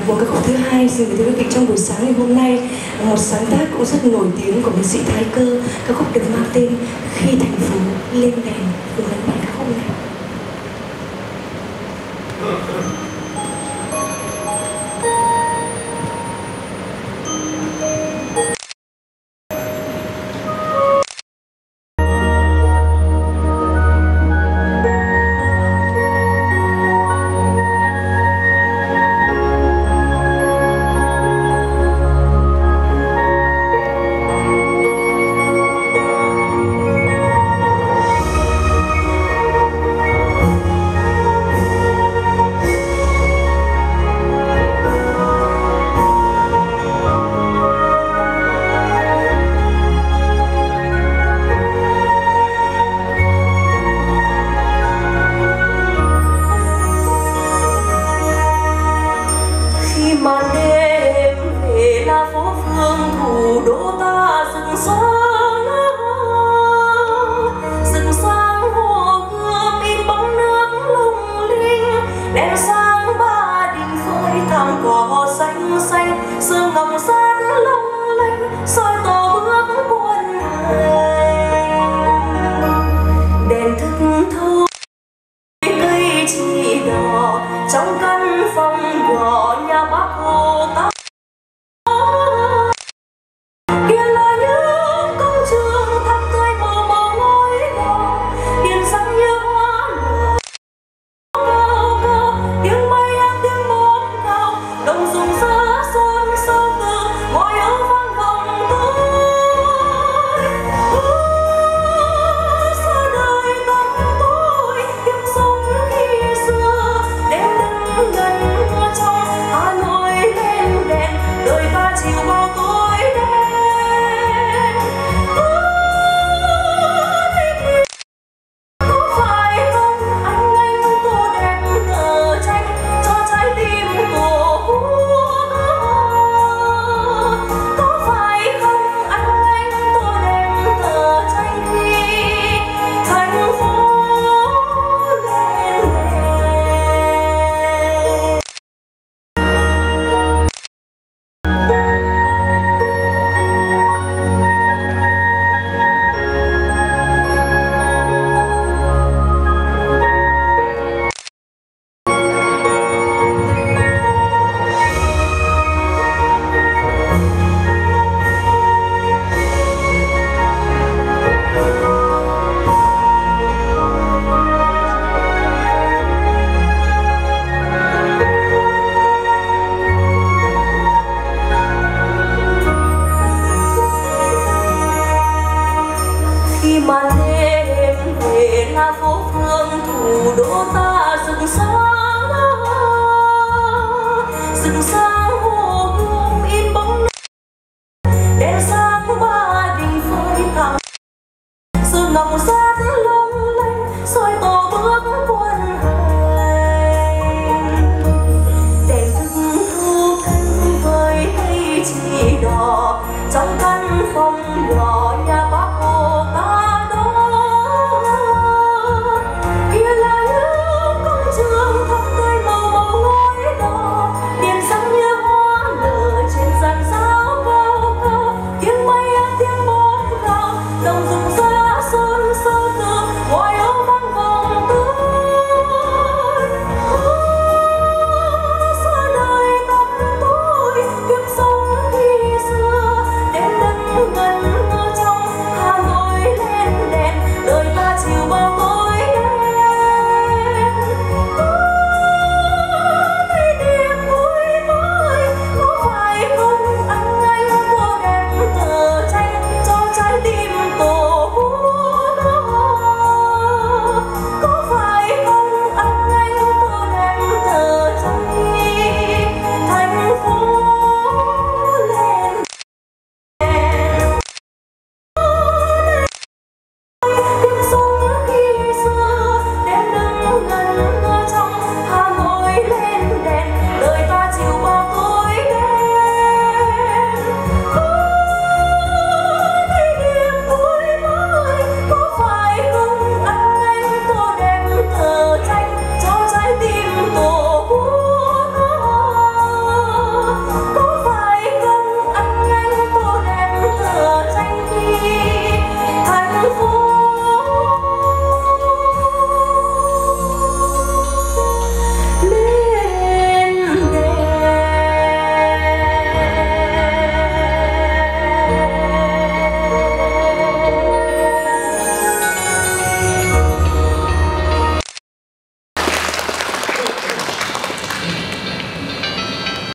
một ca khúc thứ hai xin gửi tới quý vị trong buổi sáng ngày hôm nay, một sáng tác cũng rất nổi tiếng của nghệ sĩ Thái Cơ, ca khúc được mang tên Khi Thành Phố Lên Đèn. Cùng lắng nghe ca khúc này. Màn đêm về là phố phường thủ đô ta rực sáng hồ gươm in bóng nước lung linh, đèn sáng Ba Đình phơi thảm cỏ xanh xanh, sương ngọc sáng long lanh soi tỏ bước quân hành. Đèn thức thâu cây chỉ đỏ trong căn phòng nhỏ nhà Bác Hồ ta. Kia là những công trường thắm tươi màu màu ngôi đỏ, biển sáng như hoa nở cao cao, tiếng bay ác tiếng bom cao, đồng dùng giữa xuân sâu từ ngôi ưu vang vọng tới. Xa đời tăm tối tiếng sông khi xưa, đêm đứng gần trong Hà Nội lên đèn, đời ta chiều bao tối đen. Có phải không anh tô đẹp tờ tranh cho trái tim Tổ quốc? Có phải không anh tô đẹp tờ tranh khi thành phố lên đèn? Khi màn đêm về là phố phường thủ đô ta rực sáng hồ gươm in bóng nước, đèn sáng Ba Đình phơi thảm, sương ngọc sát long lanh soi tỏ bước quân hành. Đèn thức thu cánh với cây chỉ đỏ trong căn phòng nhỏ